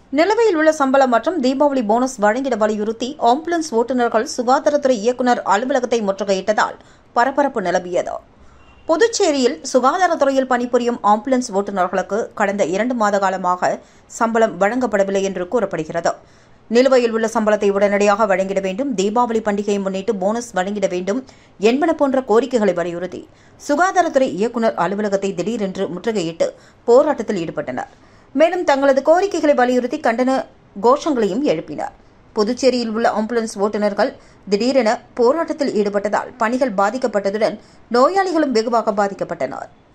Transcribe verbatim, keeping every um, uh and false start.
நிலுவையில் உள்ள சம்பளம் மற்றும் தீபாவளி போனஸ் வழங்கிட வலியுறுத்தி ஆம்புலன்ஸ் ஓட்டுநர்கள் சுகாதாரத்துறை இயக்குநர் அலுவலகத்தை முற்றுகையிட்டதால் பரபரப்பு நிலவியது. புதுச்சேரியில் சுகாதாரத்துறையில் பணிபுரியும் ஆம்புலன்ஸ் ஓட்டுநர்களுக்கு கடந்த இரண்டு மாத காலமாக சம்பளம் வழங்கப்படவில்லை என்று கூறப்படுகிறது. நிலுவையில் உள்ள சம்பளத்தை உடனடியாக வழங்கிட வேண்டும், தீபாவளி பண்டிகையை முன்னிட்டு போனஸ் வழங்கிட வேண்டும் என்பன போன்ற கோரிக்கைகளை வலியுறுத்தி சுகாதாரத்துறை இயக்குநர் அலுவலகத்தை திடீரென்று முற்றுகையிட்டு போராட்டத்தில் ஈடுபட்டனர். மேலும் தங்களது கோரிக்கைகளை வலியுறுத்தி கண்டன கோஷங்களையும் எழுப்பினர். புதுச்சேரியில் உள்ள ஆம்புலன்ஸ் ஓட்டுநர்கள் திடீரென போராட்டத்தில் ஈடுபட்டதால் பணிகள் பாதிக்கப்பட்டதுடன் நோயாளிகளும் வெகுவாக பாதிக்கப்பட்டனர்.